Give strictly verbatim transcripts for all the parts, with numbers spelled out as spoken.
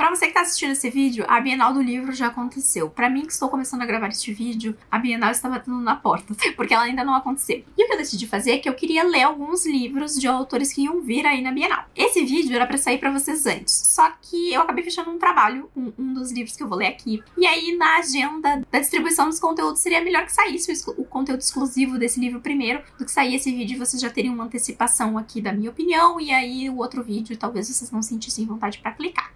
Pra você que tá assistindo esse vídeo, a Bienal do Livro já aconteceu. Pra mim, que estou começando a gravar este vídeo, a Bienal está batendo na porta, porque ela ainda não aconteceu. E o que eu decidi fazer é que eu queria ler alguns livros de autores que iam vir aí na Bienal. Esse vídeo era pra sair pra vocês antes, só que eu acabei fechando um trabalho com um dos livros que eu vou ler aqui. E aí, na agenda da distribuição dos conteúdos, seria melhor que saísse o, o conteúdo exclusivo desse livro primeiro, do que sair esse vídeo, vocês já teriam uma antecipação aqui da minha opinião, e aí o outro vídeo talvez vocês não sentissem vontade pra clicar.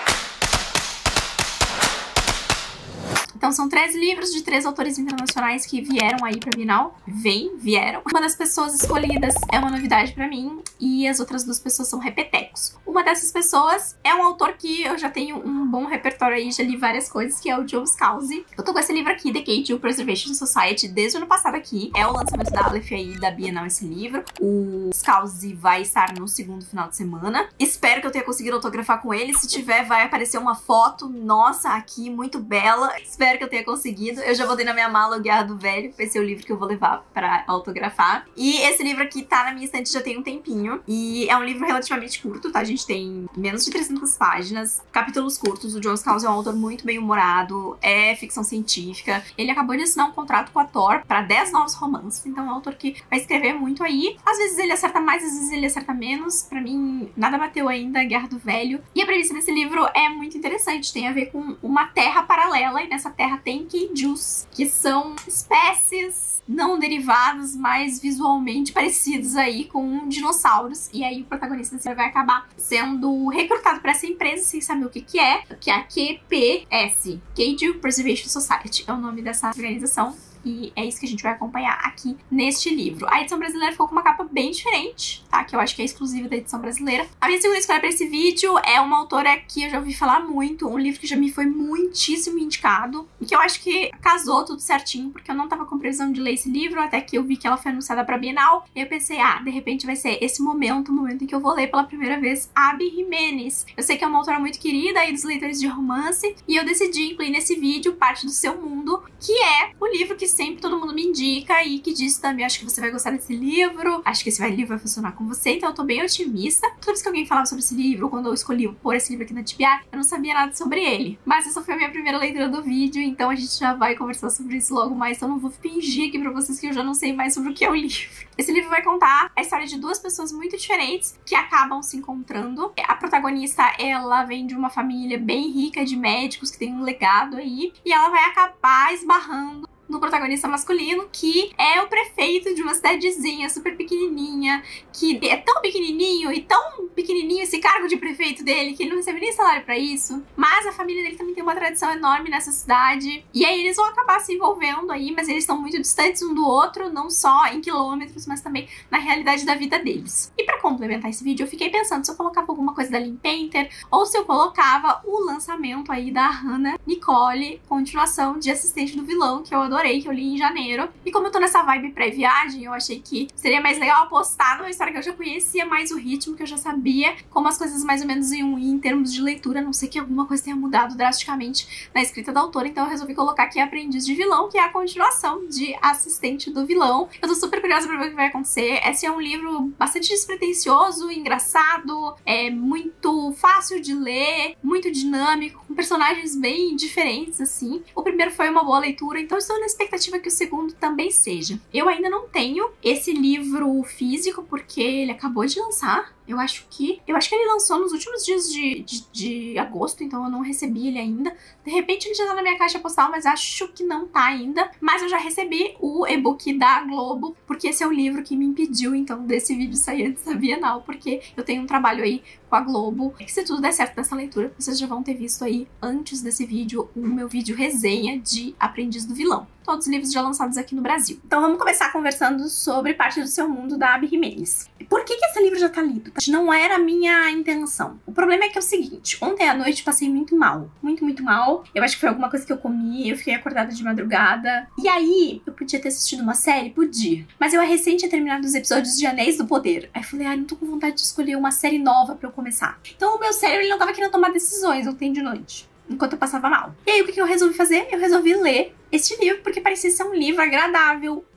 Então são três livros de três autores internacionais que vieram aí pra Bienal. Vem, vieram. Uma das pessoas escolhidas é uma novidade pra mim e as outras duas pessoas são repetecos. Uma dessas pessoas é um autor que eu já tenho um bom repertório aí, já li várias coisas, que é o Joe Scalzi. Eu tô com esse livro aqui, The Keiju Preservation Society, desde o ano passado aqui. É o lançamento da Aleph aí, da Bienal, esse livro. O Scalzi vai estar no segundo final de semana. Espero que eu tenha conseguido autografar com ele. Se tiver, vai aparecer uma foto, nossa, aqui, muito bela. Espero que eu tenha conseguido. Eu já botei na minha mala o Guerra do Velho, esse é o livro que eu vou levar pra autografar. E esse livro aqui tá na minha estante já tem um tempinho. E é um livro relativamente curto, tá? A gente tem menos de trezentas páginas, capítulos curtos. O Joe Scalzi é um autor muito bem humorado, é ficção científica. Ele acabou de assinar um contrato com a Tor pra dez novos romances, então é um autor que vai escrever muito aí. Às vezes ele acerta mais, às vezes ele acerta menos. Pra mim, nada bateu ainda Guerra do Velho. E a premissa desse livro é muito interessante, tem a ver com uma terra paralela, e nessa terra tem Keijus, que são espécies não derivadas, mas visualmente parecidos aí com dinossauros. E aí o protagonista vai acabar sendo recrutado para essa empresa sem saber o que que é, que é a Q P S, Keiju Preservation Society, é o nome dessa organização. E é isso que a gente vai acompanhar aqui neste livro. A edição brasileira ficou com uma capa bem diferente, tá? Que eu acho que é exclusiva da edição brasileira. A minha segunda escolha pra esse vídeo é uma autora que eu já ouvi falar muito, um livro que já me foi muitíssimo indicado, e que eu acho que casou tudo certinho, porque eu não tava com previsão de ler esse livro, até que eu vi que ela foi anunciada pra Bienal, e eu pensei, ah, de repente vai ser esse momento, o momento em que eu vou ler pela primeira vez Abby Jimenez. Eu sei que é uma autora muito querida aí dos leitores de romance, e eu decidi incluir nesse vídeo Parte do Seu Mundo, que é o livro que sempre todo mundo me indica e que diz também, acho que você vai gostar desse livro, acho que esse livro vai funcionar com você, então eu tô bem otimista. Toda vez que alguém falava sobre esse livro, quando eu escolhi pôr esse livro aqui na T B A, eu não sabia nada sobre ele. Mas essa foi a minha primeira leitura do vídeo, então a gente já vai conversar sobre isso logo mais, então eu não vou fingir aqui pra vocês que eu já não sei mais sobre o que é o livro. Esse livro vai contar a história de duas pessoas muito diferentes que acabam se encontrando. A protagonista, ela vem de uma família bem rica de médicos, que tem um legado aí, e ela vai acabar esbarrando no protagonista masculino, que é o prefeito de uma cidadezinha super pequenininha, que é tão pequenininho e tão pequenininho esse cargo de prefeito dele, que ele não recebe nem salário pra isso, mas a família dele também tem uma tradição enorme nessa cidade, e aí eles vão acabar se envolvendo aí, mas eles estão muito distantes um do outro, não só em quilômetros, mas também na realidade da vida deles. E pra complementar esse vídeo, eu fiquei pensando se eu colocava alguma coisa da Lynn Painter, ou se eu colocava o lançamento aí da Hannah Nicole, continuação de Assistente do Vilão, que eu adoro, que eu li em janeiro. E como eu tô nessa vibe pré-viagem, eu achei que seria mais legal apostar numa história que eu já conhecia mais o ritmo, que eu já sabia como as coisas mais ou menos iam ir em termos de leitura, a não ser que alguma coisa tenha mudado drasticamente na escrita da autora. Então eu resolvi colocar aqui Aprendiz de Vilão, que é a continuação de Assistente do Vilão. Eu tô super curiosa pra ver o que vai acontecer. Esse é um livro bastante despretensioso, engraçado, é muito fácil de ler, muito dinâmico, com personagens bem diferentes, assim. O primeiro foi uma boa leitura, então eu estou na expectativa que o segundo também seja. Eu ainda não tenho esse livro físico, porque ele acabou de lançar. Eu acho que... Eu acho que ele lançou nos últimos dias de, de, de agosto, então eu não recebi ele ainda. De repente ele já tá na minha caixa postal, mas acho que não tá ainda. Mas eu já recebi o e-book da Globo, porque esse é o livro que me impediu, então, desse vídeo sair antes da Bienal, porque eu tenho um trabalho aí com a Globo. E se tudo der certo nessa leitura, vocês já vão ter visto aí, antes desse vídeo, o meu vídeo resenha de Aprendiz do Vilão. Todos os livros já lançados aqui no Brasil. Então vamos começar conversando sobre Parte do Seu Mundo, da Abby Jimenez. Por que que esse livro já tá lido? Não era a minha intenção. O problema é que é o seguinte, ontem à noite passei muito mal. Muito, muito mal. Eu acho que foi alguma coisa que eu comi, eu fiquei acordada de madrugada. E aí, eu podia ter assistido uma série? Podia. Mas eu recente tinha terminado os episódios de Anéis do Poder. Aí eu falei, ah, não tô com vontade de escolher uma série nova pra eu começar. Então o meu cérebro ele não tava querendo tomar decisões ontem de noite, enquanto eu passava mal. E aí o que eu resolvi fazer? Eu resolvi ler este livro, porque parecia ser um livro agradável,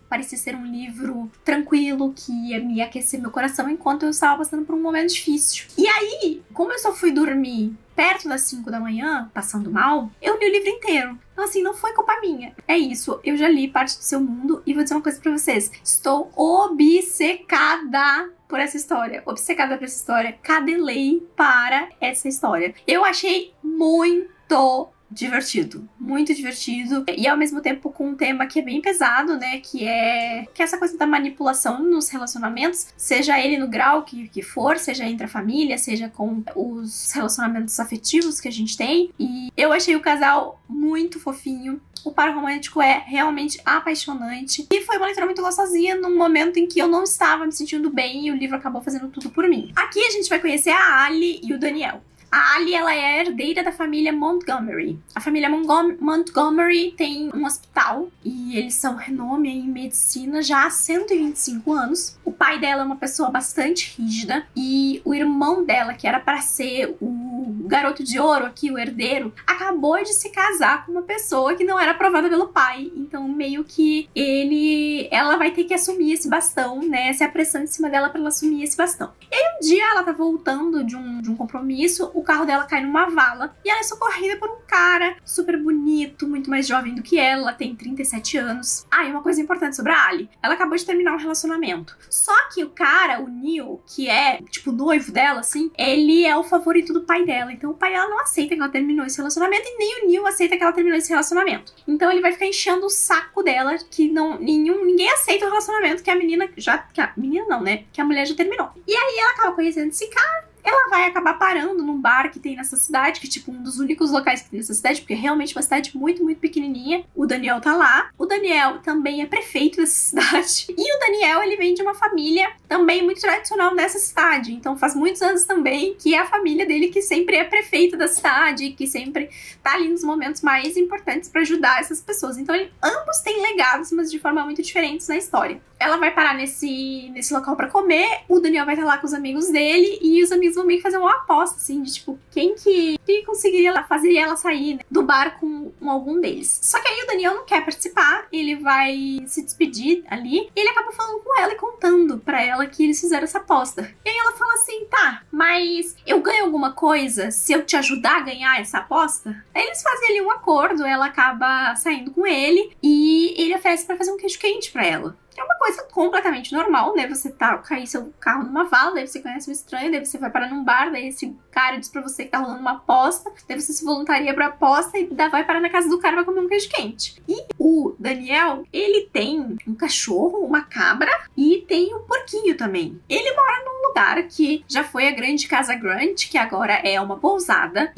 parecia ser um livro tranquilo, que ia me aquecer meu coração enquanto eu estava passando por um momento difícil. E aí, como eu só fui dormir perto das cinco da manhã, passando mal, eu li o livro inteiro. Então, assim, não foi culpa minha. É isso, eu já li parte do seu mundo e vou dizer uma coisa pra vocês. Estou obcecada por essa história. Obcecada por essa história. Cadelei para essa história. Eu achei muito divertido, muito divertido, e ao mesmo tempo com um tema que é bem pesado, né, que é que é essa coisa da manipulação nos relacionamentos, seja ele no grau que, que for, seja entre a família, seja com os relacionamentos afetivos que a gente tem, e eu achei o casal muito fofinho. O par romântico é realmente apaixonante. E foi uma leitura muito gostosinha num momento em que eu não estava me sentindo bem e o livro acabou fazendo tudo por mim. Aqui a gente vai conhecer a Ali e o Daniel. A Ali, ela é herdeira da família Montgomery. A família Mongom- Montgomery tem um hospital e eles são renome em medicina já há cento e vinte e cinco anos. O pai dela é uma pessoa bastante rígida e o irmão dela, que era para ser o garoto de ouro aqui, o herdeiro, acabou de se casar com uma pessoa que não era aprovada pelo pai. Então, meio que ele... ela vai ter que assumir esse bastão, né? Essa é a pressão em cima dela para ela assumir esse bastão. E aí, um dia, ela tá voltando de um, de um compromisso, o carro dela cai numa vala e ela é socorrida por um cara super bonito, muito mais jovem do que ela, ela tem trinta e sete anos. Ah, e uma coisa importante sobre a Ali, ela acabou de terminar um relacionamento. Só que o cara, o Neil, que é tipo noivo dela, assim, ele é o favorito do pai dela. Então o pai dela não aceita que ela terminou esse relacionamento e nem o Neil aceita que ela terminou esse relacionamento. Então ele vai ficar enchendo o saco dela, que não nenhum, ninguém aceita o relacionamento que a menina já... que a menina não, né? Que a mulher já terminou. E aí ela acaba conhecendo esse cara. Ela vai acabar parando num bar que tem nessa cidade, que é tipo um dos únicos locais que tem nessa cidade, porque é realmente uma cidade muito, muito pequenininha. O Daniel tá lá. O Daniel também é prefeito dessa cidade. E o Daniel, ele vem de uma família também muito tradicional nessa cidade. Então faz muitos anos também que é a família dele que sempre é prefeito da cidade, que sempre tá ali nos momentos mais importantes pra ajudar essas pessoas. Então ele, ambos têm legados, mas de forma muito diferentes na história. Ela vai parar nesse, nesse local pra comer, o Daniel vai estar lá com os amigos dele, e os amigos vão meio que fazer uma aposta, assim, de tipo, quem que, que conseguiria fazer ela sair, né, do bar com, com algum deles. Só que aí o Daniel não quer participar, ele vai se despedir ali, e ele acaba falando com ela e contando pra ela que eles fizeram essa aposta. E aí ela fala assim, tá, mas eu ganho alguma coisa se eu te ajudar a ganhar essa aposta? Aí eles fazem ali um acordo, ela acaba saindo com ele, e ele oferece pra fazer um queijo quente pra ela. É uma coisa completamente normal, né? Você tá, cair seu carro numa vala, daí você conhece um estranho, daí você vai parar num bar, daí esse cara diz pra você que tá rolando uma aposta, daí você se voluntaria pra aposta e daí vai parar na casa do cara e vai comer um queijo quente. E o Daniel, ele tem um cachorro, uma cabra e tem um porquinho também. Ele mora num lugar que já foi a grande Casa Grant, que agora é uma pousada,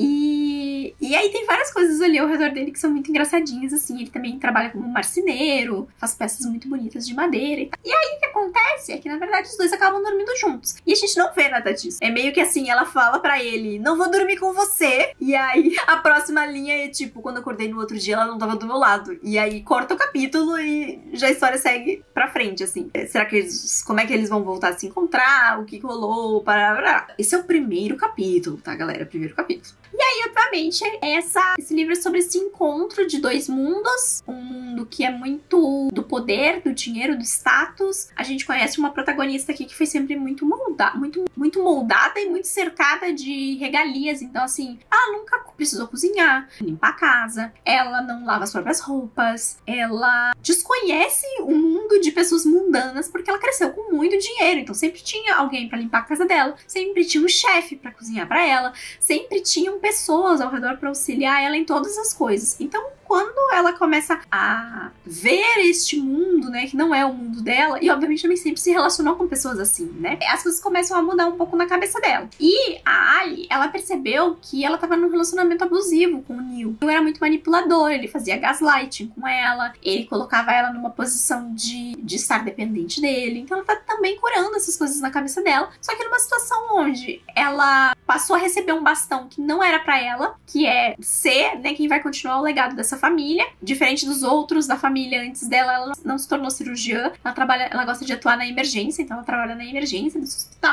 e, e aí tem várias coisas ali ao redor dele que são muito engraçadinhas, assim. Ele também trabalha como marceneiro, faz peças muito bonitas de madeira. E, e aí o que acontece é que na verdade os dois acabam dormindo juntos. E a gente não vê nada disso. É meio que assim, ela fala pra ele, não vou dormir com você. E aí a próxima linha é tipo, quando eu acordei no outro dia ela não tava do meu lado. E aí corta o capítulo e já a história segue pra frente, assim. Será que eles, como é que eles vão voltar a se encontrar? O que rolou? Para... Esse é o primeiro capítulo, tá galera? Primeiro capítulo. E aí, obviamente, essa, esse livro é sobre esse encontro de dois mundos. Um mundo que é muito do poder, do dinheiro, do status. A gente conhece uma protagonista aqui que foi sempre muito moldada, muito, muito moldada e muito cercada de regalias. Então, assim, ela nunca precisou cozinhar, limpar a casa, ela não lava as próprias roupas, ela desconhece o mundo de pessoas mundanas porque ela cresceu com muito dinheiro. Então, sempre tinha alguém pra limpar a casa dela, sempre tinha um chefe pra cozinhar pra ela, sempre tinham pessoas ao redor pra auxiliar ela em todas as coisas. Então, quando ela começa a ver este mundo, né, que não é o mundo dela, e obviamente também sempre se relacionou com pessoas assim, né, as coisas começam a mudar um pouco na cabeça dela. E a Ali, ela percebeu que ela tava num relacionamento abusivo com o Neil. O Neil era muito manipulador, ele fazia gaslighting com ela, ele colocava ela numa posição de, de estar dependente dele. Então ela tá também curando essas coisas na cabeça dela, só que numa situação onde ela passou a receber um bastão que não era pra ela, que é ser, né, quem vai continuar o legado dessa família. Diferente dos outros da família antes dela, ela não se tornou cirurgiã. Ela trabalha, ela gosta de atuar na emergência, então ela trabalha na emergência desse hospital. Isso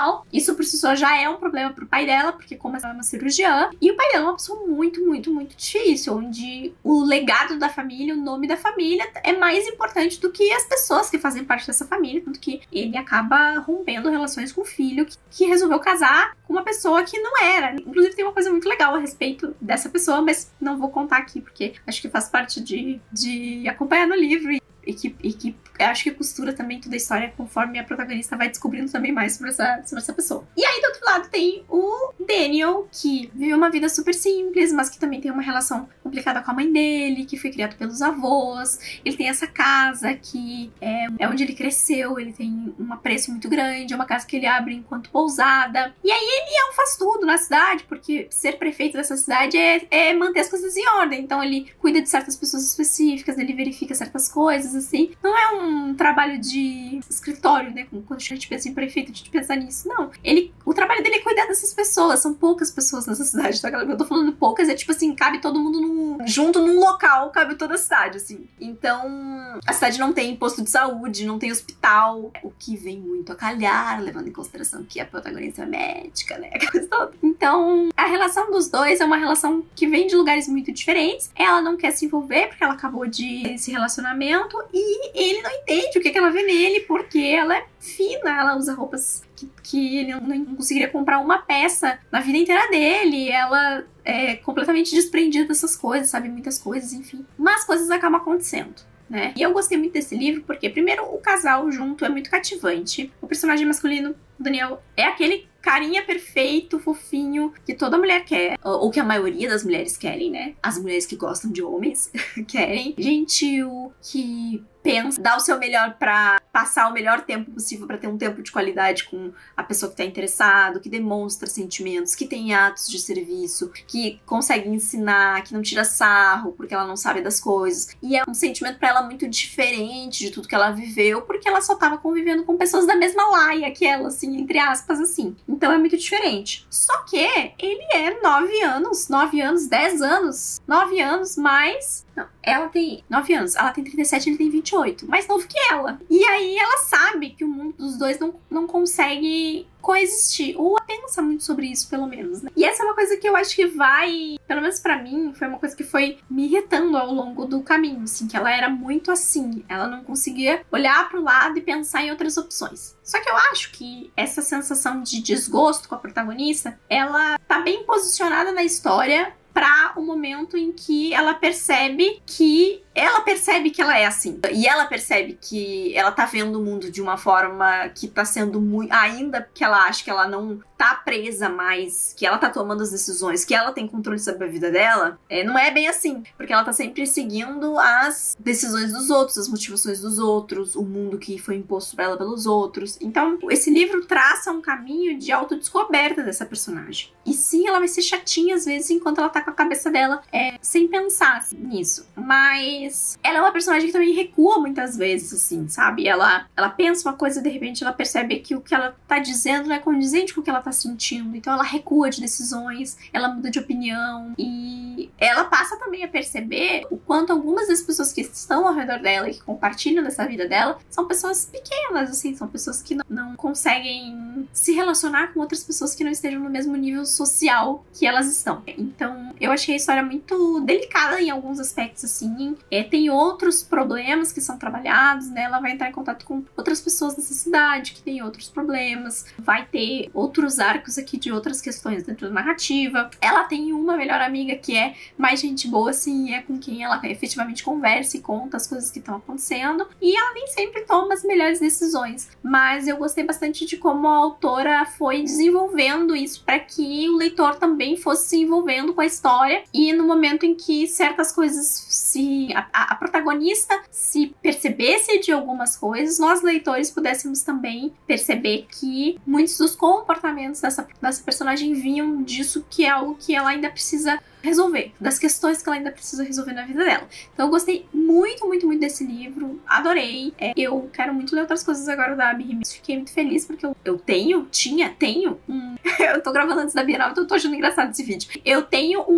Isso por si só já é um problema pro pai dela, porque como ela é uma cirurgiã, e o pai dela é uma pessoa muito, muito, muito difícil, onde o legado da família, o nome da família é mais importante do que as pessoas que fazem parte dessa família, tanto que ele acaba rompendo relações com o filho, que, que resolveu casar com uma pessoa que não era. Inclusive tem uma coisa muito legal a respeito dessa pessoa, mas não vou contar aqui, porque acho que faz parte de, de acompanhar no livro e, e, que, e que acho que costura também toda a história conforme a protagonista vai descobrindo também mais sobre essa, sobre essa pessoa. E aí, do outro lado, tem o Daniel, que vive uma vida super simples, mas que também tem uma relação complicada com a mãe dele, que foi criado pelos avós. Ele tem essa casa que é, é onde ele cresceu, ele tem um apreço muito grande, é uma casa que ele abre enquanto pousada. E aí ele é um faz-tudo na cidade, porque ser prefeito dessa cidade é, é manter as coisas em ordem. Então ele cuida de certas pessoas específicas, ele verifica certas coisas, assim. Não é um um trabalho de escritório, né? Quando a gente pensa em prefeito, a gente pensa nisso. Não. Ele, o trabalho dele é cuidar dessas pessoas. São poucas pessoas nessa cidade, tá? Eu tô falando poucas, é tipo assim, cabe todo mundo num, junto num local, cabe toda a cidade, assim. Então, a cidade não tem posto de saúde, não tem hospital, o que vem muito a calhar, levando em consideração que a protagonista é médica, né? Aquela coisa toda. Então, a relação dos dois é uma relação que vem de lugares muito diferentes. Ela não quer se envolver porque ela acabou de esse relacionamento e ele não entende o que, que ela vê nele, porque ela é fina, ela usa roupas que, que ele não conseguiria comprar uma peça na vida inteira dele, ela é completamente desprendida dessas coisas, sabe muitas coisas, enfim. Mas coisas acabam acontecendo, né? E eu gostei muito desse livro porque, primeiro, o casal junto é muito cativante. O personagem masculino, o Daniel, é aquele carinha perfeito, fofinho, que toda mulher quer, ou que a maioria das mulheres querem, né? As mulheres que gostam de homens querem. Gentil, que pensa, dá o seu melhor pra passar o melhor tempo possível, pra ter um tempo de qualidade com a pessoa que tá interessado, que demonstra sentimentos, que tem atos de serviço, que consegue ensinar, que não tira sarro porque ela não sabe das coisas. E é um sentimento pra ela muito diferente de tudo que ela viveu, porque ela só tava convivendo com pessoas da mesma laia que ela, assim, entre aspas, assim. Então é muito diferente. Só que ele é nove anos, nove anos, dez anos, nove anos mais... Não, ela tem nove anos, ela tem trinta e sete, ele tem vinte e oito, mais novo que ela. E aí ela sabe que o mundo dos dois não, não consegue coexistir, ou pensa muito sobre isso, pelo menos, né? E essa é uma coisa que eu acho que vai, pelo menos pra mim, foi uma coisa que foi me irritando ao longo do caminho, assim, que ela era muito assim, ela não conseguia olhar pro lado e pensar em outras opções. Só que eu acho que essa sensação de desgosto com a protagonista, ela tá bem posicionada na história para o momento em que ela percebe que ela percebe que ela é assim. E ela percebe que ela tá vendo o mundo de uma forma que tá sendo muito... Ainda que ela ache que ela não tá presa mais, que ela tá tomando as decisões, que ela tem controle sobre a vida dela, é, não é bem assim. Porque ela tá sempre seguindo as decisões dos outros, as motivações dos outros, o mundo que foi imposto pra ela pelos outros. Então, esse livro traça um caminho de autodescoberta dessa personagem. E sim, ela vai ser chatinha às vezes enquanto ela tá com a cabeça dela é, sem pensar assim, nisso. Mas ela é uma personagem que também recua muitas vezes, assim, sabe? Ela, ela pensa uma coisa e de repente ela percebe que o que ela tá dizendo não é condizente com o que ela tá sentindo. Então ela recua de decisões, ela muda de opinião e ela passa também a perceber o quanto algumas das pessoas que estão ao redor dela e que compartilham dessa vida dela são pessoas pequenas, assim, são pessoas que não, não conseguem se relacionar com outras pessoas que não estejam no mesmo nível social que elas estão. Então eu achei a história muito delicada em alguns aspectos, assim. É, tem outros problemas que são trabalhados, né? Ela vai entrar em contato com outras pessoas dessa cidade que tem outros problemas. Vai ter outros arcos aqui de outras questões dentro da narrativa. Ela tem uma melhor amiga que é mais gente boa, assim, é com quem ela efetivamente conversa e conta as coisas que estão acontecendo. E ela nem sempre toma as melhores decisões. Mas eu gostei bastante de como a autora foi desenvolvendo isso para que o leitor também fosse se envolvendo com a história. E no momento em que certas coisas se... A, a, a protagonista se percebesse de algumas coisas, nós leitores pudéssemos também perceber que muitos dos comportamentos dessa, dessa personagem vinham disso, que é algo que ela ainda precisa resolver, das questões que ela ainda precisa resolver na vida dela. Então eu gostei muito, muito, muito desse livro, adorei. É, eu quero muito ler outras coisas agora da Abby Jimenez. Fiquei muito feliz porque eu, eu tenho, tinha, tenho um... eu tô gravando antes da Bienal, então eu tô achando engraçado esse vídeo. Eu tenho um,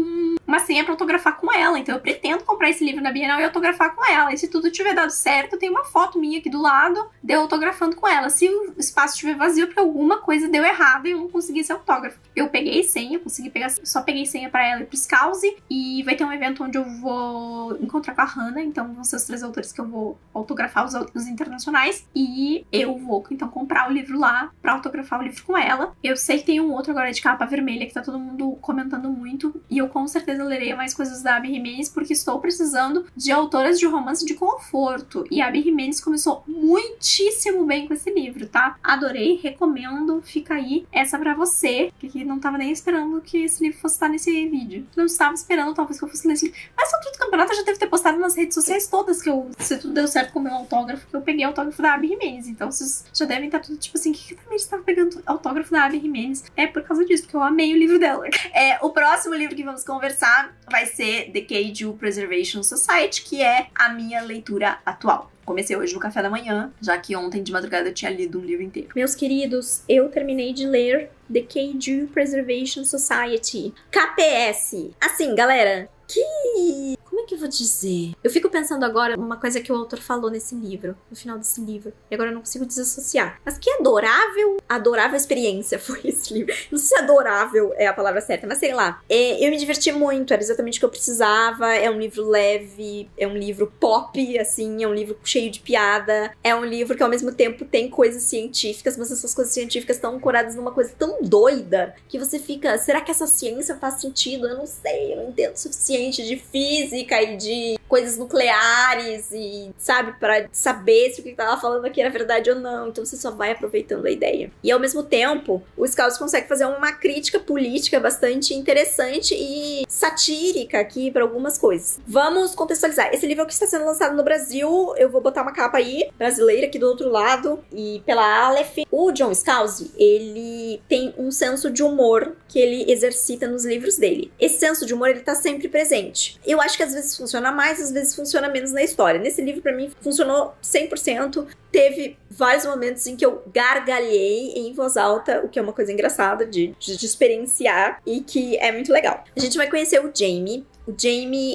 uma senha pra autografar com ela. Então eu pretendo comprar esse livro na Bienal e autografar com ela. E se tudo tiver dado certo, tem uma foto minha aqui do lado de eu autografando com ela. Se o espaço estiver vazio, porque alguma coisa deu errado e eu não consegui esse autógrafo. Eu peguei senha, consegui pegar, só peguei senha pra ela e pro Scouse. E vai ter um evento onde eu vou encontrar com a Hannah. Então vão ser os três autores que eu vou autografar, os, os internacionais. E eu vou, então, comprar o livro lá pra autografar o livro com ela. Eu sei que tem um outro agora de capa vermelha que tá todo mundo comentando muito. E eu com certeza lerei mais coisas da Abby Jimenez, porque estou precisando de autoras de romance de conforto. E a Abby Jimenez começou muitíssimo bem com esse livro, tá? Adorei, recomendo, fica aí essa pra você, que não tava nem esperando que esse livro fosse estar nesse vídeo. Não estava esperando, talvez, que eu fosse ler esse livro. Mas sobre o campeonato, eu já devo ter postado nas redes sociais todas que eu, se tudo deu certo com o meu autógrafo, que eu peguei o autógrafo da Abby Jimenez. Então vocês já devem estar tudo tipo assim, o que que também estava pegando autógrafo da Abby Jimenez? É por causa disso, porque eu amei o livro dela. É, o próximo livro que vamos conversar vai ser The Keiju Preservation Society, que é a minha leitura atual. Comecei hoje no café da manhã, já que ontem de madrugada eu tinha lido um livro inteiro. Meus queridos, eu terminei de ler The Keiju Preservation Society. K P S. Assim, galera, que... como é que eu vou dizer? Eu fico pensando agora numa coisa que o autor falou nesse livro, no final desse livro, e agora eu não consigo desassociar. Mas que adorável, adorável experiência foi esse livro. Não sei se adorável é a palavra certa, mas sei lá. É, eu me diverti muito, era exatamente o que eu precisava. É um livro leve, é um livro pop, assim, é um livro cheio de piada. É um livro que ao mesmo tempo tem coisas científicas, mas essas coisas científicas estão ancoradas numa coisa tão doida que você fica, será que essa ciência faz sentido? Eu não sei, eu não entendo o suficiente de física e de coisas nucleares e, sabe, pra saber se o que tava falando aqui era verdade ou não. Então você só vai aproveitando a ideia. E ao mesmo tempo, o Scouse consegue fazer uma crítica política bastante interessante e satírica aqui pra algumas coisas. Vamos contextualizar. Esse livro é o que está sendo lançado no Brasil. Eu vou botar uma capa aí, brasileira, aqui do outro lado, e pela Aleph. O John Scouse, ele tem um senso de humor que ele exercita nos livros dele. Esse senso de humor, ele tá sempre presente. Eu acho que às vezes funciona mais, às vezes funciona menos na história. Nesse livro, pra mim, funcionou cem por cento. Teve vários momentos em que eu gargalhei em voz alta, o que é uma coisa engraçada de, de, de experienciar e que é muito legal. A gente vai conhecer o Jamie. O Jamie,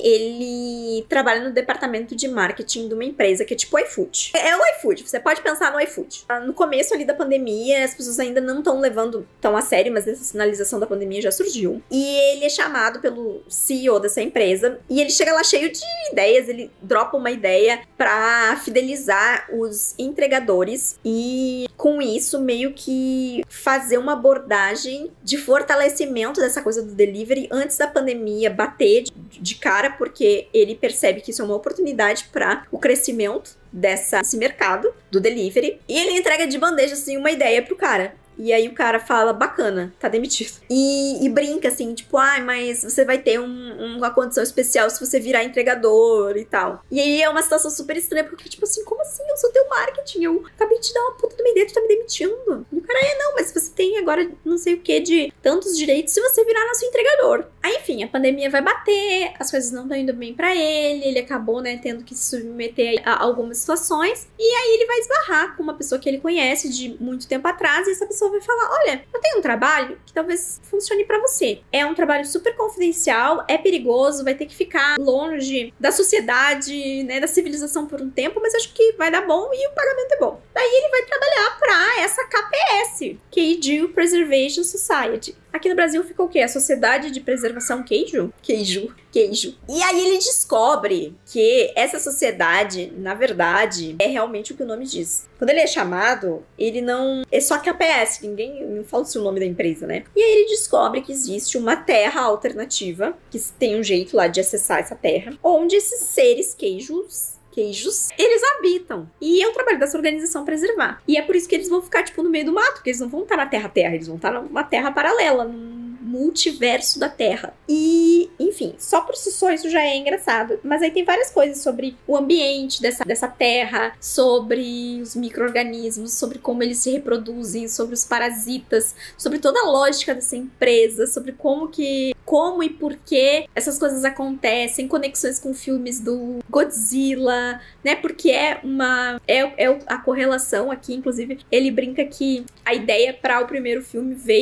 ele trabalha no departamento de marketing de uma empresa que é tipo o iFood. É o iFood, você pode pensar no iFood. No começo ali da pandemia, as pessoas ainda não estão levando tão a sério, mas essa sinalização da pandemia já surgiu. E ele é chamado pelo C E O dessa empresa, e ele chega lá cheio de ideias, ele dropa uma ideia pra fidelizar os entregadores e, com isso, meio que fazer uma abordagem de fortalecimento dessa coisa do delivery antes da pandemia bater de de cara, porque ele percebe que isso é uma oportunidade para o crescimento dessa, desse mercado do delivery. E ele entrega de bandeja, assim, uma ideia pro cara. E aí o cara fala, bacana, tá demitido. E, e brinca assim, tipo, ai, ah, mas você vai ter um, uma condição especial se você virar entregador e tal. E aí é uma situação super estranha, porque tipo assim, como assim? Eu sou teu marketing, eu acabei de te dar uma puta de uma ideia, tu tá me demitindo. E o cara, é, não, mas você tem agora não sei o que de tantos direitos se você virar nosso entregador. Aí, enfim, a pandemia vai bater, as coisas não estão indo bem pra ele, ele acabou, né, tendo que se submeter a algumas situações. E aí ele vai esbarrar com uma pessoa que ele conhece de muito tempo atrás, e essa pessoa vai falar, olha, eu tenho um trabalho que talvez funcione pra você. É um trabalho super confidencial, é perigoso, vai ter que ficar longe da sociedade, né, da civilização por um tempo, mas acho que vai dar bom e o pagamento é bom. Daí ele vai trabalhar pra essa K P S, Keiju Preservation Society. Aqui no Brasil ficou o quê? A Sociedade de Preservação Keiju? Keiju. Keiju. E aí ele descobre que essa sociedade, na verdade, é realmente o que o nome diz. Quando ele é chamado, ele não... é só K P S, ninguém não fala o nome da empresa, né? E aí ele descobre que existe uma terra alternativa, que tem um jeito lá de acessar essa terra, onde esses seres Keijus... queijos, eles habitam. E é o trabalho dessa organização preservar. E é por isso que eles vão ficar, tipo, no meio do mato, porque eles não vão estar na Terra-Terra, eles vão estar numa terra paralela, num multiverso da Terra. E, enfim, só por si só isso já é engraçado. Mas aí tem várias coisas sobre o ambiente dessa, dessa terra, sobre os micro-organismos, sobre como eles se reproduzem, sobre os parasitas, sobre toda a lógica dessa empresa, sobre como que... como e por que essas coisas acontecem, conexões com filmes do Godzilla, né? Porque é uma... É, é a correlação aqui, inclusive, ele brinca que a ideia para o primeiro filme veio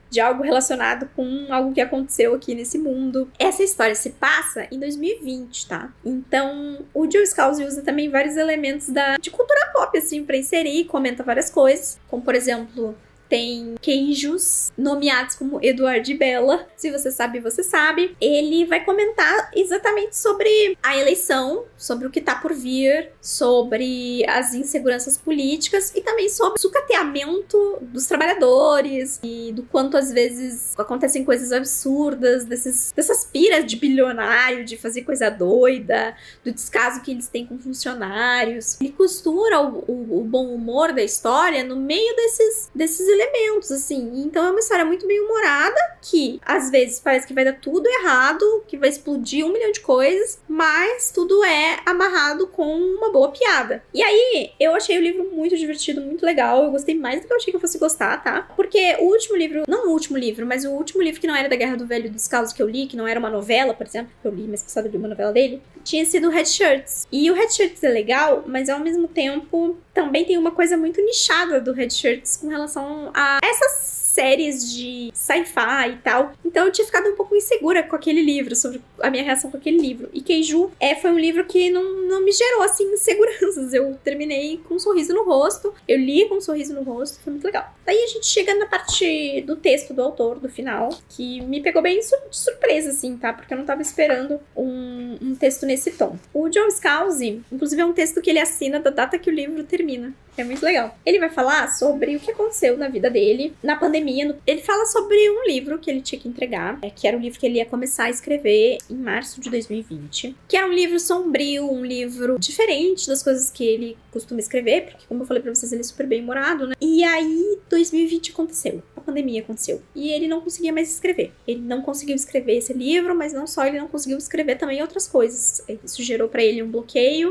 de algo relacionado com algo que aconteceu aqui nesse mundo. Essa história se passa em dois mil e vinte, tá? Então, o Joe Scalzi usa também vários elementos da, de cultura pop, assim, pra inserir, comenta várias coisas, como, por exemplo, tem queijos nomeados como Eduardo e Bella. Se você sabe, você sabe. Ele vai comentar exatamente sobre a eleição, sobre o que tá por vir, sobre as inseguranças políticas e também sobre o sucateamento dos trabalhadores e do quanto às vezes acontecem coisas absurdas, desses, dessas piras de bilionário, de fazer coisa doida, do descaso que eles têm com funcionários. Ele costura o, o, o bom humor da história no meio desses, desses elementos, assim. Então é uma história muito bem humorada, que às vezes parece que vai dar tudo errado, que vai explodir um milhão de coisas, mas tudo é amarrado com uma boa piada. E aí, eu achei o livro muito divertido, muito legal, eu gostei mais do que eu achei que eu fosse gostar, tá? Porque o último livro, não o último livro, mas o último livro que não era da Guerra do Velho dos Casos que eu li, que não era uma novela, por exemplo, que eu li, mas passado eu li uma novela dele, tinha sido Red Shirts. E o Red Shirts é legal, mas ao mesmo tempo também tem uma coisa muito nichada do Red Shirts com relação a essas séries de sci-fi e tal. Então eu tinha ficado um pouco insegura com aquele livro, sobre a minha reação com aquele livro. E Keiju é, foi um livro que não, não me gerou, assim, inseguranças. Eu terminei com um sorriso no rosto, eu li com um sorriso no rosto, foi muito legal. Daí a gente chega na parte do texto do autor, do final, que me pegou bem de surpresa, assim, tá? Porque eu não tava esperando um, um texto nesse tom. O Joe Scalzi, inclusive, é um texto que ele assina da data que o livro termina. É muito legal. Ele vai falar sobre o que aconteceu na vida dele, na pandemia. Ele fala sobre um livro que ele tinha que entregar, que era um livro que ele ia começar a escrever em março de dois mil e vinte. Que era um livro sombrio, um livro diferente das coisas que ele costuma escrever, porque, como eu falei pra vocês, ele é super bem-humorado, né? E aí, dois mil e vinte aconteceu. A pandemia aconteceu. E ele não conseguia mais escrever. Ele não conseguiu escrever esse livro, mas não só, ele não conseguiu escrever também outras coisas. Isso gerou pra ele um bloqueio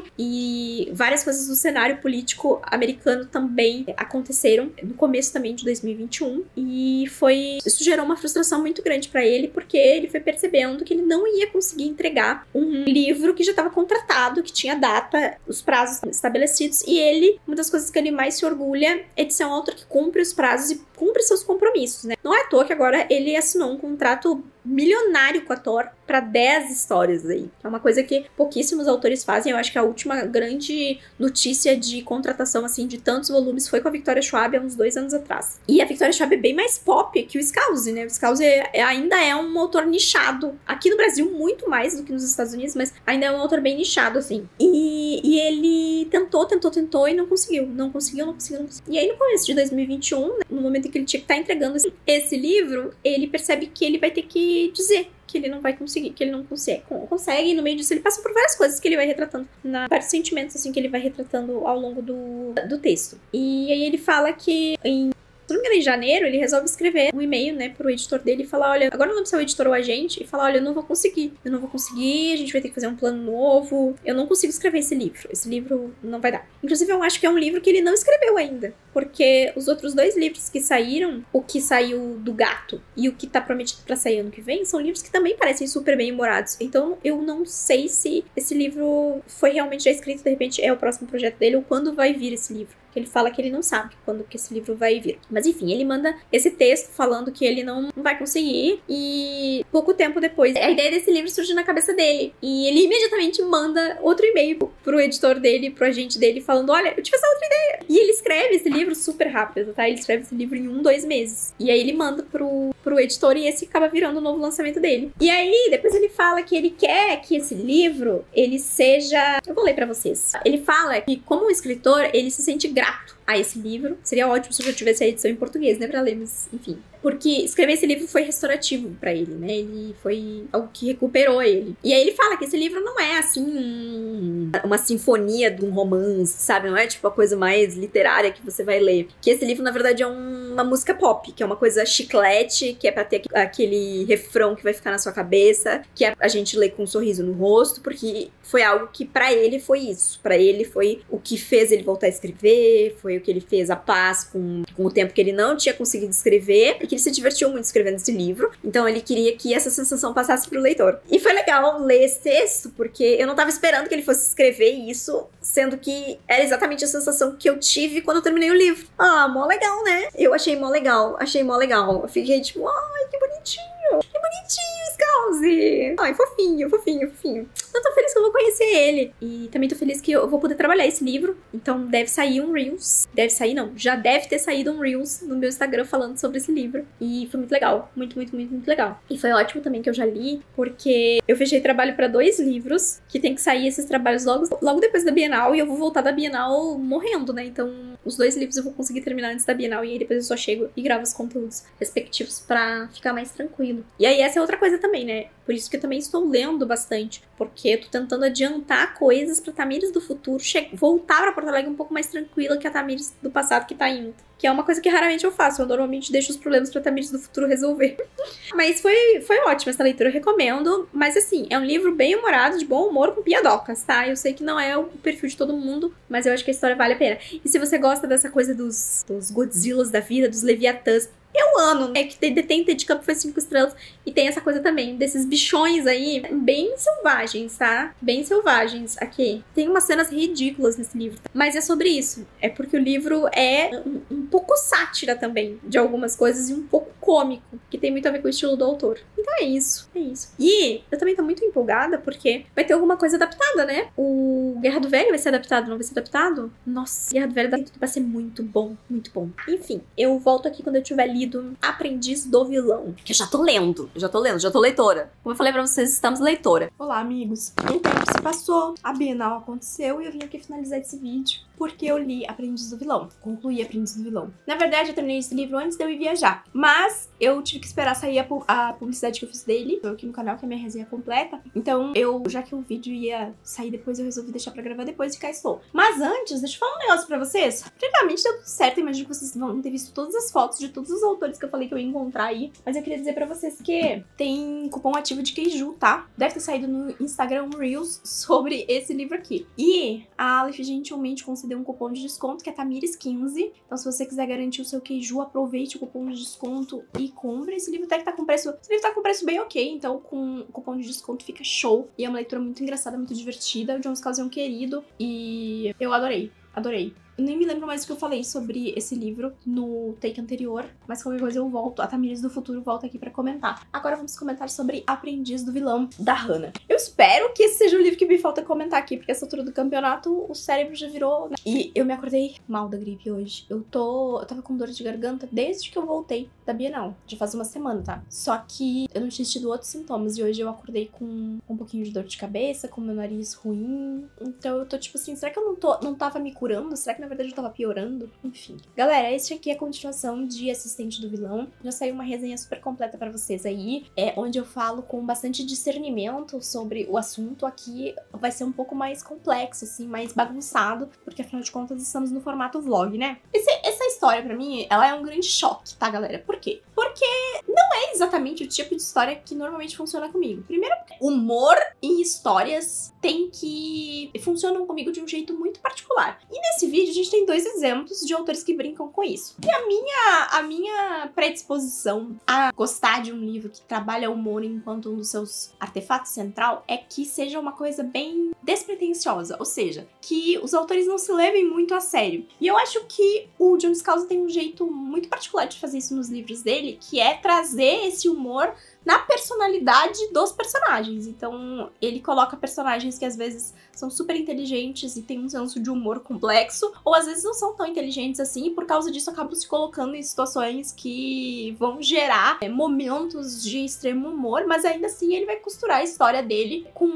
e várias coisas do cenário político americano também aconteceram no começo também de dois mil e vinte e um, e foi, isso gerou uma frustração muito grande pra ele, porque ele foi percebendo que ele não ia conseguir entregar um livro que já estava contratado, que tinha data, os prazos estabelecidos, e ele, uma das coisas que ele mais se orgulha é de ser um autor que cumpre os prazos e cumpre seus compromissos, né? Não é à toa que agora ele assinou um contrato milionário com a Tor para dez histórias aí. É uma coisa que pouquíssimos autores fazem. Eu acho que a última grande notícia de contratação, assim, de tantos volumes foi com a Victoria Schwab há uns dois anos atrás. E a Victoria Schwab é bem mais pop que o Scalzi, né? O Scalzi é, ainda é um autor nichado. Aqui no Brasil, muito mais do que nos Estados Unidos, mas ainda é um autor bem nichado, assim. E, e ele tentou, tentou, tentou e não conseguiu. Não conseguiu, não conseguiu, não conseguiu. E aí, no começo de dois mil e vinte e um, né, no momento em que ele tinha que estar entregando esse, esse livro, ele percebe que ele vai ter que dizer que ele não vai conseguir, que ele não consegue. Consegue, e no meio disso ele passa por várias coisas que ele vai retratando, na, vários sentimentos, assim, que ele vai retratando ao longo do, do texto. E aí ele fala que em se não me engano, em janeiro, ele resolve escrever um e-mail, né, pro editor dele e falar, olha, agora não lembro se é o editor ou a gente, e falar, olha, eu não vou conseguir, eu não vou conseguir, a gente vai ter que fazer um plano novo, eu não consigo escrever esse livro, esse livro não vai dar. Inclusive, eu acho que é um livro que ele não escreveu ainda, porque os outros dois livros que saíram, o que saiu do Gato e o que tá prometido pra sair ano que vem, são livros que também parecem super bem-humorados. Então, eu não sei se esse livro foi realmente já escrito, de repente é o próximo projeto dele, ou quando vai vir esse livro. Ele fala que ele não sabe quando que esse livro vai vir. Mas enfim, ele manda esse texto falando que ele não vai conseguir, e pouco tempo depois a ideia desse livro surge na cabeça dele. E ele imediatamente manda outro e-mail pro editor dele, pro agente dele, falando, olha, eu tive essa outra ideia. E ele escreve esse livro super rápido, tá? Ele escreve esse livro em um, dois meses. E aí ele manda pro, pro editor e esse acaba virando o novo lançamento dele. E aí, depois ele fala que ele quer que esse livro, ele seja... Eu vou ler pra vocês. Ele fala que, como um escritor, ele se sente grato a esse livro. Seria ótimo se eu já tivesse a edição em português, né, pra ler, mas enfim. Porque escrever esse livro foi restaurativo pra ele, né? Ele foi algo que recuperou ele. E aí ele fala que esse livro não é, assim, uma sinfonia de um romance, sabe? Não é, tipo, a coisa mais literária que você vai ler. Que esse livro, na verdade, é um, uma música pop, que é uma coisa chiclete, que é pra ter aquele refrão que vai ficar na sua cabeça, que a gente lê com um sorriso no rosto, porque foi algo que pra ele foi isso. Pra ele foi o que fez ele voltar a escrever, foi o que ele fez a paz com, com o tempo que ele não tinha conseguido escrever, e que que ele se divertiu muito escrevendo esse livro, então ele queria que essa sensação passasse pro leitor. E foi legal ler esse texto, porque eu não tava esperando que ele fosse escrever isso, sendo que era exatamente a sensação que eu tive quando eu terminei o livro. Ah, mó legal, né? Eu achei mó legal, achei mó legal. Eu fiquei tipo, ai, que bonitinho. Que bonitinho, Scouse! Ai, fofinho, fofinho, fofinho. Eu tô feliz que eu vou conhecer ele. E também tô feliz que eu vou poder trabalhar esse livro. Então deve sair um Reels. Deve sair, não. Já deve ter saído um Reels no meu Instagram falando sobre esse livro. E foi muito legal. Muito, muito, muito, muito legal. E foi ótimo também que eu já li, porque eu fechei trabalho pra dois livros, que tem que sair esses trabalhos logo, logo depois da Bienal. E eu vou voltar da Bienal morrendo, né? Então os dois livros eu vou conseguir terminar antes da Bienal. E aí depois eu só chego e gravo os conteúdos respectivos pra ficar mais tranquilo. E aí essa é outra coisa também, né? Por isso que eu também estou lendo bastante, porque eu tô tentando adiantar coisas pra Tamires do futuro voltar pra Porto Alegre um pouco mais tranquila que a Tamires do passado que tá indo. Que é uma coisa que raramente eu faço, eu normalmente deixo os problemas pra Tamires do futuro resolver. Mas foi, foi ótima essa leitura, eu recomendo. Mas assim, é um livro bem humorado, de bom humor, com piadocas, tá? Eu sei que não é o perfil de todo mundo, mas eu acho que a história vale a pena. E se você gosta dessa coisa dos, dos Godzillas da vida, dos Leviatãs, eu amo, né? Que detém Ted Campo foi cinco estrelas. E tem essa coisa também, desses bichões aí, bem selvagens, tá? Bem selvagens aqui. Tem umas cenas ridículas nesse livro. Mas é sobre isso. É porque o livro é um, um pouco sátira também de algumas coisas e um pouco cômico, que tem muito a ver com o estilo do autor. Então é isso, é isso. E eu também tô muito empolgada porque vai ter alguma coisa adaptada, né? O Guerra do Velho vai ser adaptado, não vai ser adaptado? Nossa, Guerra do Velho vai ser muito bom, muito bom. Enfim, eu volto aqui quando eu tiver lido Aprendiz do Vilão, que eu já tô lendo, eu já tô lendo, já tô leitora. Como eu falei pra vocês, estamos leitora. Olá, amigos. O tempo se passou, a Bienal aconteceu e eu vim aqui finalizar esse vídeo porque eu li Aprendiz do Vilão. Concluí Aprendiz do Vilão. Na verdade, eu terminei esse livro antes de eu ir viajar, mas eu tive que esperar sair a, pu a publicidade que eu fiz dele, eu aqui no canal, que é a minha resenha completa. Então, eu, já que o vídeo ia sair depois, eu resolvi deixar pra gravar depois e cá estou. Mas antes, deixa eu falar um negócio pra vocês. Primeiramente, deu tudo certo, eu imagino que vocês vão ter visto todas as fotos de todos os autores que eu falei que eu ia encontrar aí. Mas eu queria dizer pra vocês que tem cupom ativo de Keiju, tá? Deve ter saído no Instagram Reels sobre esse livro aqui. E a Aleph gentilmente concedeu um cupom de desconto, que é Tamires quinze. Então, se você quiser garantir o seu Keiju, aproveite o cupom de desconto e compre. Esse livro até que tá com preço... Esse livro tá com preço bem ok, então com o cupom de desconto fica show. E é uma leitura muito engraçada, muito divertida. O John Scouse é um querido e eu adorei, adorei. Eu nem me lembro mais o que eu falei sobre esse livro no take anterior, mas qualquer coisa eu volto, a Tamires do futuro volta aqui pra comentar. Agora vamos comentar sobre Aprendiz do Vilão, da Hannah. Eu espero que esse seja o livro que me falta comentar aqui, porque essa altura do campeonato o cérebro já virou... E eu me acordei mal da gripe hoje. Eu tô... Eu tava com dor de garganta desde que eu voltei da Bienal, já faz uma semana, tá? Só que eu não tinha tido outros sintomas e hoje eu acordei com um pouquinho de dor de cabeça, com meu nariz ruim. Então eu tô tipo assim, será que eu não, tô, não tava me curando? Será que na verdade eu tava piorando? Enfim. Galera, esse aqui é a continuação de Assistente do Vilão. Já saiu uma resenha super completa pra vocês aí, é onde eu falo com bastante discernimento sobre o assunto. Aqui vai ser um pouco mais complexo, assim, mais bagunçado, porque afinal de contas estamos no formato vlog, né? Esse, essa história pra mim, ela é um grande choque, tá, galera? Por quê? Porque não é exatamente o tipo de história que normalmente funciona comigo. Primeiro, humor em histórias tem que... funcionam comigo de um jeito muito particular. E nesse vídeo a gente tem dois exemplos de autores que brincam com isso. E a minha, a minha predisposição a gostar de um livro que trabalha o humor enquanto um dos seus artefatos central é que seja uma coisa bem despretensiosa, ou seja, que os autores não se levem muito a sério. E eu acho que o John Scouse tem um jeito muito particular de fazer isso nos livros dele, que é trazer esse humor na personalidade dos personagens. Então, ele coloca personagens que às vezes são super inteligentes e tem um senso de humor complexo, ou às vezes não são tão inteligentes assim, e por causa disso acabam se colocando em situações que vão gerar é, momentos de extremo humor, mas ainda assim ele vai costurar a história dele com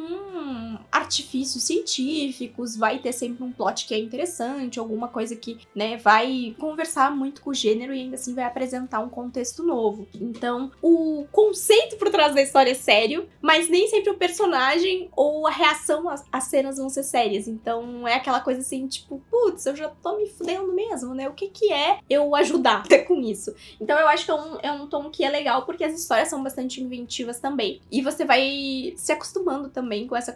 artifícios científicos, vai ter sempre um plot que é interessante, alguma coisa que, né, vai conversar muito com o gênero e ainda assim vai apresentar um contexto novo. Então, o conceito por trás da história é sério, mas nem sempre o personagem ou a reação às cenas vão ser sérias. Então, é aquela coisa assim, tipo, putz, eu já tô me fudendo mesmo, né? O que que é eu ajudar com isso? Então, eu acho que é um, é um tom que é legal, porque as histórias são bastante inventivas também. E você vai se acostumando também com essa coisa de você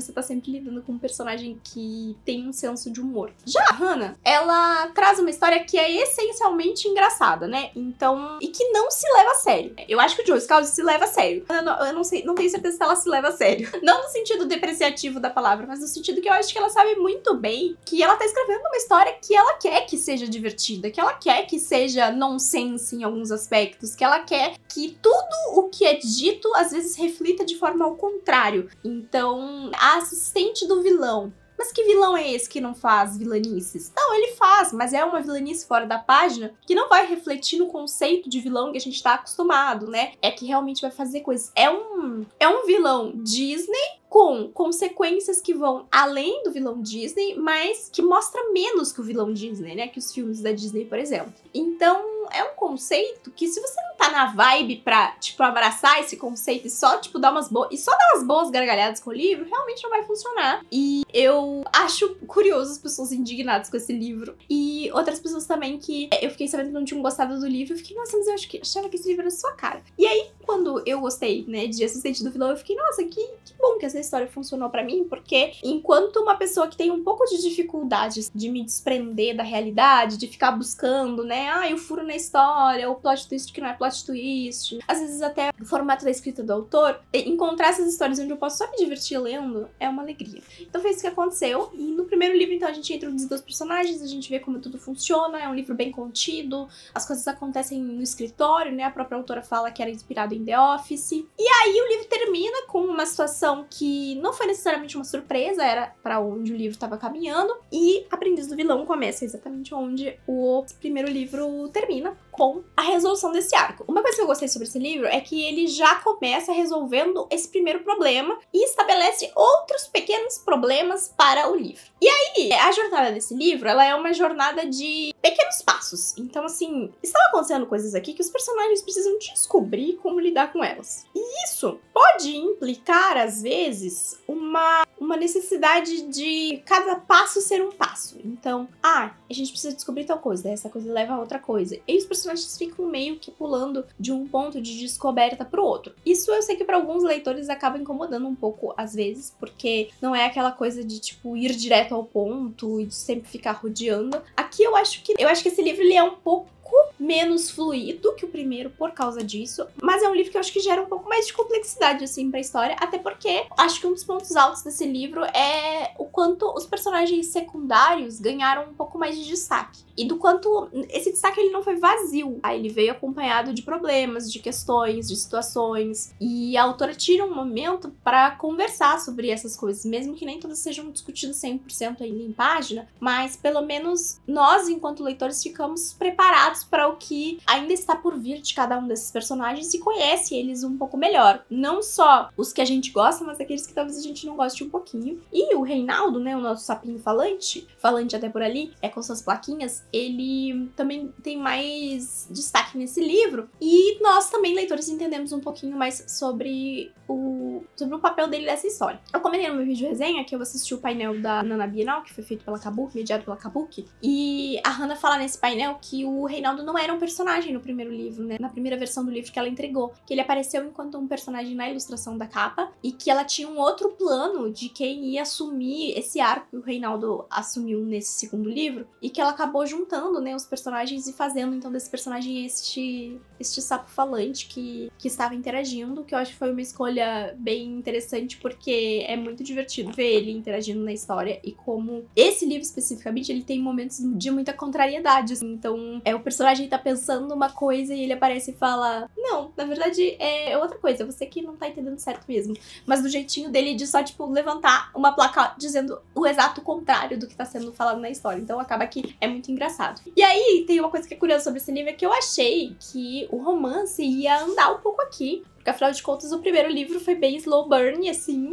você tá sempre lidando com um personagem que tem um senso de humor. Já a Hannah, ela traz uma história que é essencialmente engraçada, né? Então, e que não se leva a sério. Eu acho que o Joe Scalzi se leva a sério. Eu não, eu não sei, não tenho certeza se ela se leva a sério. Não no sentido depreciativo da palavra, mas no sentido que eu acho que ela sabe muito bem que ela tá escrevendo uma história que ela quer que seja divertida, que ela quer que seja nonsense em alguns aspectos, que ela quer que tudo o que é dito às vezes reflita de forma ao contrário. Então, a assistente do vilão. Mas que vilão é esse que não faz vilanices? Não, ele faz, mas é uma vilanice fora da página que não vai refletir no conceito de vilão que a gente tá acostumado, né? É que realmente vai fazer coisas. É um, é um vilão Disney com consequências que vão além do vilão Disney, mas que mostra menos que o vilão Disney, né? Que os filmes da Disney, por exemplo. Então, é um conceito que se você não tá na vibe pra, tipo, abraçar esse conceito e só, tipo, dar umas boas... E só dar umas boas gargalhadas com o livro, realmente não vai funcionar. E eu acho curioso as pessoas indignadas com esse livro. E outras pessoas também que eu fiquei sabendo que não tinham gostado do livro. Eu fiquei, nossa, mas eu acho que, achava que esse livro era sua cara. E aí, quando eu gostei, né, de Assistente do Vilão, eu fiquei, nossa, que, que bom que essa história funcionou pra mim, porque enquanto uma pessoa que tem um pouco de dificuldades de me desprender da realidade, de ficar buscando, né, ah, o furo na história, o plot twist que não é plot twist, às vezes até o formato da escrita do autor, encontrar essas histórias onde eu posso só me divertir lendo é uma alegria. Então foi isso que aconteceu, e no primeiro livro, então, a gente introduz os personagens, a gente vê como tudo funciona, é um livro bem contido, as coisas acontecem no escritório, né, a própria autora fala que era inspirado em The Office, e aí o livro termina com uma situação que não foi necessariamente uma surpresa, era pra onde o livro estava caminhando, e Aprendiz do Vilão começa exatamente onde o primeiro livro termina, com a resolução desse arco. Uma coisa que eu gostei sobre esse livro é que ele já começa resolvendo esse primeiro problema e estabelece outros pequenos problemas para o livro. E aí, a jornada desse livro, ela é uma jornada de pequenos passos. Então, assim, estão acontecendo coisas aqui que os personagens precisam descobrir como lidar com elas. E isso pode implicar, às vezes, uma, uma necessidade de cada passo ser um passo. Então, ah, a gente precisa descobrir tal coisa, daí essa coisa leva a outra coisa. E os personagens ficam meio que pulando de um ponto de descoberta pro outro. Isso eu sei que para alguns leitores acaba incomodando um pouco, às vezes, porque não é aquela coisa de, tipo, ir direto ao ponto e de sempre ficar rodeando. Aqui eu acho que eu acho que esse livro ele é um pouco menos fluido que o primeiro por causa disso, mas é um livro que eu acho que gera um pouco mais de complexidade, assim, pra história, até porque acho que um dos pontos altos desse livro é o quanto os personagens secundários ganharam um pouco mais de destaque, e do quanto esse destaque ele não foi vazio, aí ele veio acompanhado de problemas, de questões, de situações, e a autora tira um momento pra conversar sobre essas coisas, mesmo que nem todas sejam discutidas cem por cento ainda em página, mas pelo menos nós, enquanto leitores, ficamos preparados para o que ainda está por vir de cada um desses personagens e conhece eles um pouco melhor. Não só os que a gente gosta, mas aqueles que talvez a gente não goste um pouquinho. E o Reinaldo, né, o nosso sapinho falante, falante até por ali, é com suas plaquinhas, ele também tem mais destaque nesse livro. E nós também, leitores, entendemos um pouquinho mais sobre o, sobre o papel dele nessa história. Eu comentei no meu vídeo resenha que eu assisti o painel da Nana Bienal, que foi feito pela Kabuki, mediado pela Kabuki, e a Hannah fala nesse painel que o Reinaldo não era um personagem no primeiro livro, né? Na primeira versão do livro que ela entregou. Que ele apareceu enquanto um personagem na ilustração da capa e que ela tinha um outro plano de quem ia assumir esse arco que o Reinaldo assumiu nesse segundo livro e que ela acabou juntando, né, os personagens e fazendo então desse personagem este, este sapo falante que, que estava interagindo, que eu acho que foi uma escolha bem interessante porque é muito divertido ver ele interagindo na história e como esse livro especificamente ele tem momentos de muita contrariedade, assim. Então é o personagem tá pensando uma coisa e ele aparece e fala, não, na verdade é outra coisa, você que não tá entendendo certo mesmo. Mas do jeitinho dele de só, tipo, levantar uma placa dizendo o exato contrário do que tá sendo falado na história. Então acaba que é muito engraçado. E aí tem uma coisa que é curiosa sobre esse livro, é que eu achei que o romance ia andar um pouco aqui. Porque, afinal de contas, o primeiro livro foi bem slow burn, assim,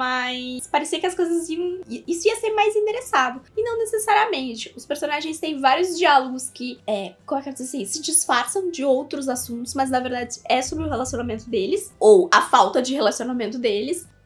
mas parecia que as coisas iam... Isso ia ser mais endereçado. E não necessariamente. Os personagens têm vários diálogos que, é, como é que eu dizer assim, se disfarçam de outros assuntos, mas, na verdade, é sobre o relacionamento deles, ou a falta de relacionamento deles.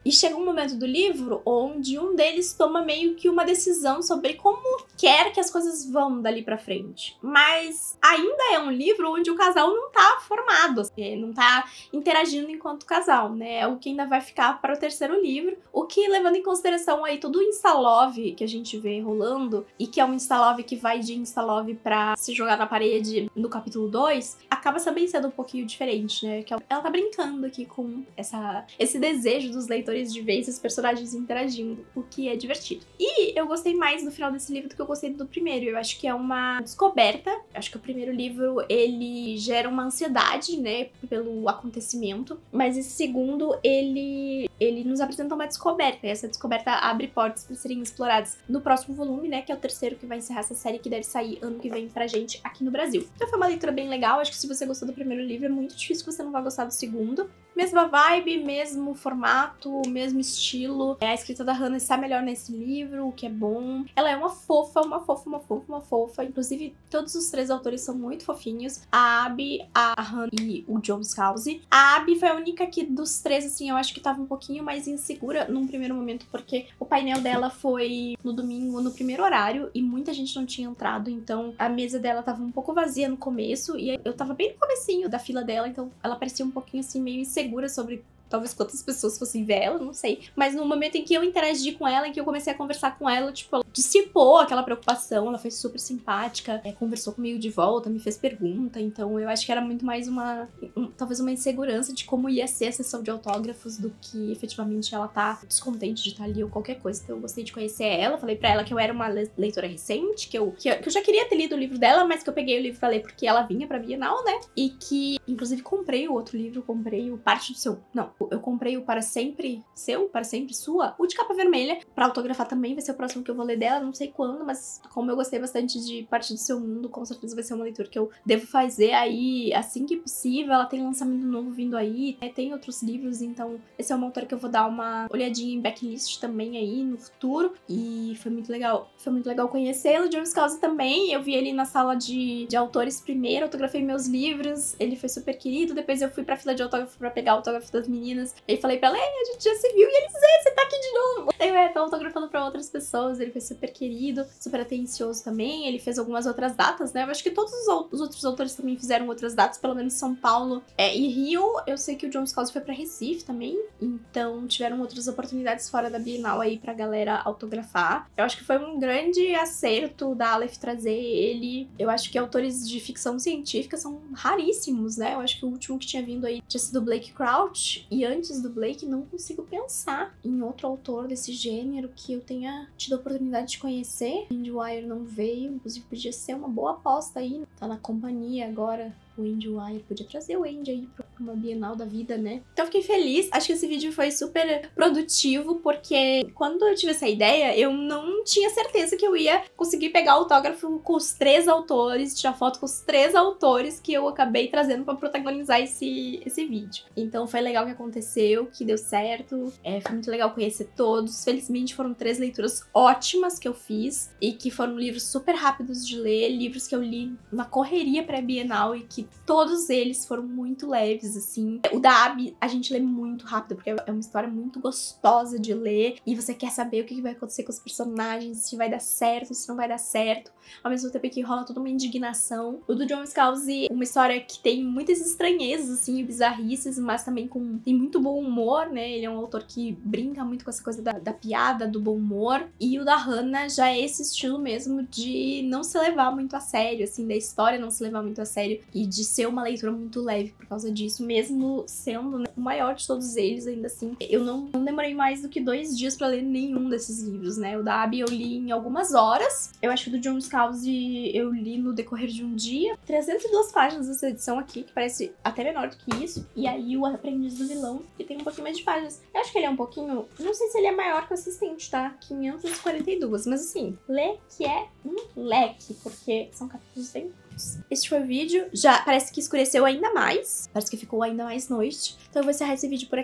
E chega um momento do livro onde um deles toma meio que uma decisão sobre como quer que as coisas vão dali pra frente. Mas ainda é um livro onde o casal não tá formado, assim, não tá interagindo enquanto casal, né? É o que ainda vai ficar para o terceiro livro. O que, levando em consideração aí todo o insta-love que a gente vê rolando, e que é um insta-love que vai de insta-love pra se jogar na parede no capítulo dois, acaba também sendo um pouquinho diferente, né? Que ela tá brincando aqui com essa, esse desejo dos leitores de ver esses personagens interagindo, o que é divertido. E eu gostei mais do final desse livro do que eu gostei do primeiro. Eu acho que é uma descoberta. Eu acho que o primeiro livro, ele gera uma ansiedade, né, pelo acontecimento, mas esse segundo, ele, ele nos apresenta uma descoberta, e essa descoberta abre portas para serem exploradas no próximo volume, né, que é o terceiro que vai encerrar essa série, que deve sair ano que vem pra gente aqui no Brasil. Então foi uma leitura bem legal. Acho que se você gostou do primeiro livro, é muito difícil que você não vá gostar do segundo. Mesma vibe, mesmo formato, mesmo estilo. A escrita da Hannah está melhor nesse livro, o que é bom. Ela é uma fofa, uma fofa, uma fofa, uma fofa. Inclusive, todos os três autores são muito fofinhos. A Abby, a Hannah e o John Scalzi. A Abby foi a única que dos três, assim, eu acho que tava um pouquinho mais insegura num primeiro momento, porque o painel dela foi no domingo, no primeiro horário, e muita gente não tinha entrado, então a mesa dela tava um pouco vazia no começo, e eu tava bem no comecinho da fila dela, então ela parecia um pouquinho, assim, meio insegura sobre talvez quantas pessoas fossem ver ela, não sei. Mas no momento em que eu interagi com ela, em que eu comecei a conversar com ela, tipo, ela dissipou aquela preocupação, ela foi super simpática, é, conversou comigo de volta, me fez pergunta, então eu acho que era muito mais uma, um, talvez uma insegurança de como ia ser a sessão de autógrafos do que efetivamente ela tá descontente de estar ali ou qualquer coisa. Então eu gostei de conhecer ela, falei pra ela que eu era uma leitora recente, que eu, que eu, que eu já queria ter lido o livro dela, mas que eu peguei o livro pra ler porque ela vinha pra Bienal, né? E que, inclusive, comprei o outro livro, comprei o Parte do Seu... Não, eu comprei o Para Sempre Seu, Para Sempre Sua, o de capa vermelha, pra autografar também, vai ser o próximo que eu vou ler dela, não sei quando, mas como eu gostei bastante de Parte do Seu Mundo, com certeza vai ser uma leitura que eu devo fazer aí assim que possível. Ela tem lançamento novo vindo aí, né? Tem outros livros, então esse é uma autora que eu vou dar uma olhadinha em backlist também aí no futuro, e foi muito legal, foi muito legal conhecê-lo. John Scalzi também, eu vi ele na sala de, de autores primeiro, autografei meus livros, ele foi super querido, depois eu fui pra fila de autógrafo pra pegar o autógrafo das meninas, e falei pra ela, ei, a gente já se viu, e ele disse, você tá aqui de novo. Eu é, tô autografando pra outras pessoas, ele foi super querido, super atencioso também, ele fez algumas outras datas, né, eu acho que todos os outros autores também fizeram outras datas, pelo menos São Paulo é, e Rio. Eu sei que o John Scalzi foi pra Recife também, então tiveram outras oportunidades fora da Bienal aí pra galera autografar. Eu acho que foi um grande acerto da Aleph trazer ele. Eu acho que autores de ficção científica são raríssimos, né, eu acho que o último que tinha vindo aí tinha sido Blake Crouch, e antes do Blake não consigo pensar em outro autor desse gênero que eu tenha tido a oportunidade de conhecer. IndieWire não veio, inclusive podia ser uma boa aposta aí, tá na companhia agora. O IndieWire podia trazer o Andy aí pra uma Bienal da vida, né? Então eu fiquei feliz, acho que esse vídeo foi super produtivo, porque quando eu tive essa ideia, eu não tinha certeza que eu ia conseguir pegar o autógrafo com os três autores, tirar foto com os três autores que eu acabei trazendo pra protagonizar esse, esse vídeo. Então foi legal que aconteceu, que deu certo, é, foi muito legal conhecer todos. Felizmente foram três leituras ótimas que eu fiz, e que foram livros super rápidos de ler, livros que eu li na correria pré-Bienal e que todos eles foram muito leves, assim. O da Abby a gente lê muito rápido, porque é uma história muito gostosa de ler, e você quer saber o que vai acontecer com os personagens, se vai dar certo, se não vai dar certo, ao mesmo tempo que rola toda uma indignação. O do John Scalzi, uma história que tem muitas estranhezas, assim, bizarrices, mas também com tem muito bom humor, né? Ele é um autor que brinca muito com essa coisa da, da piada, do bom humor. E o da Hannah já é esse estilo mesmo de não se levar muito a sério, assim, da história não se levar muito a sério, e de ser uma leitura muito leve por causa disso, mesmo sendo, né, o maior de todos eles, ainda assim. Eu não, não demorei mais do que dois dias pra ler nenhum desses livros, né? O da Abby eu li em algumas horas, eu acho que o do John Scalzi eu li no decorrer de um dia. trezentas e duas páginas dessa edição aqui, que parece até menor do que isso, e aí o Aprendiz do Vilão, que tem um pouquinho mais de páginas. Eu acho que ele é um pouquinho, não sei se ele é maior que o Assistente, tá? quinhentas e quarenta e duas, mas assim, lê que é um leque, porque são capítulos bem. Este foi o vídeo, já parece que escureceu ainda mais, parece que ficou ainda mais noite, então eu vou encerrar esse vídeo por aqui.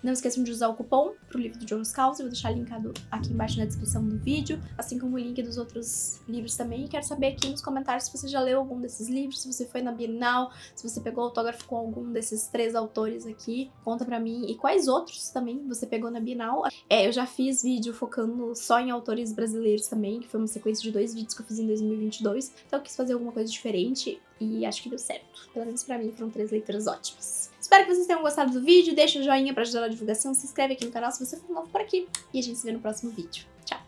Não esqueçam de usar o cupom pro livro do Jonas Causa, eu vou deixar linkado aqui embaixo na descrição do vídeo, assim como o link dos outros livros também. E quero saber aqui nos comentários se você já leu algum desses livros, se você foi na Bienal, se você pegou autógrafo com algum desses três autores aqui, conta pra mim. E quais outros também você pegou na Bienal. É, eu já fiz vídeo focando só em autores brasileiros também, que foi uma sequência de dois vídeos que eu fiz em dois mil e vinte e dois, então eu quis fazer alguma coisa diferente e acho que deu certo. Pelo menos pra mim foram três leituras ótimas. Espero que vocês tenham gostado do vídeo, deixa o joinha pra ajudar na divulgação, se inscreve aqui no canal se você for novo por aqui e a gente se vê no próximo vídeo. Tchau!